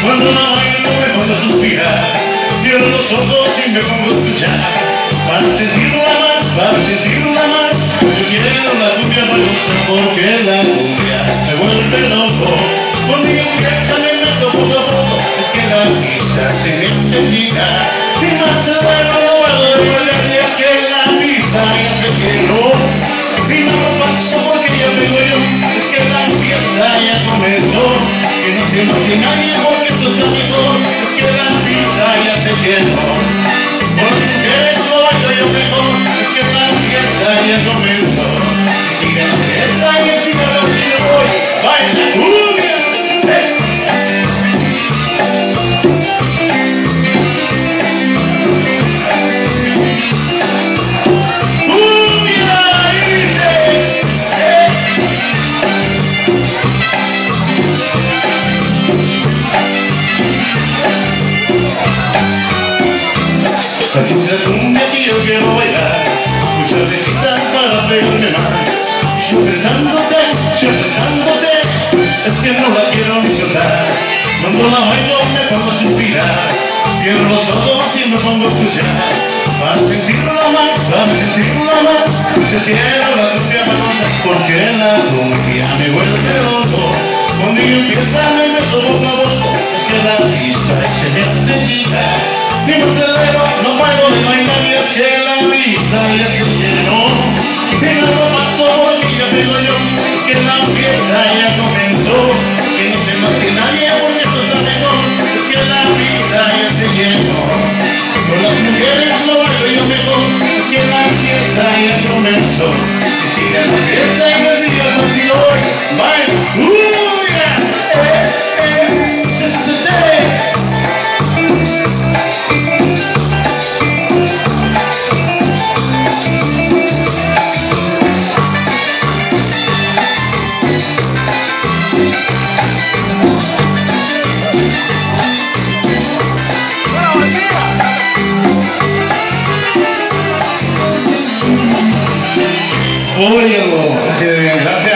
Cuando la bailo me pongo a suspirar, cierro los ojos y me pongo a escuchar, para sentirla más, para sentirla más. Yo quiero la cumbia balosa porque la cumbia me vuelve loco. Conmigo fiesta me meto poco a poco, es que la pista se me encendida. Sin más se vuelve lo bueno de bailar, y es que la pista ya se quedó. Y no lo paso porque ya vengo yo, es que la fiesta ya comenzó. Que no se note nadie porque esto está mejor, es que la pista ya se quedó. Con las mujeres lo bailo yo mejor, es que la fiesta ya comenzó. Sigue la fiesta y encima lo que yo voy, baila cumbia. Así es la cumbia que yo quiero bailar, muy suavecita para pegarme más. Yo besándote, es que no la quiero ni soltar. Cuando la bailo me pongo a suspirar, cierro los ojos y me pongo a escuchar, para sentirla más, para sentirla más. Yo quiero la cumbia balosa porque la cumbia me vuelve loco. Cuando yo empieza me meto poco a poco, es que la pista se me hace chica. Ni me acelero, no puedo de bailar y es que la pista ya se llenó. Y no lo paso porque ya pego yo, es que la fiesta ya comenzó. Que no se marche nadie porque esto está mejor, es que la pista ya se llenó. Con las mujeres lo bailo yo mejor, es que la fiesta ya comenzó. Que siga la fiesta y me diga el partido hoy, baila cumbia, Oye, gracias.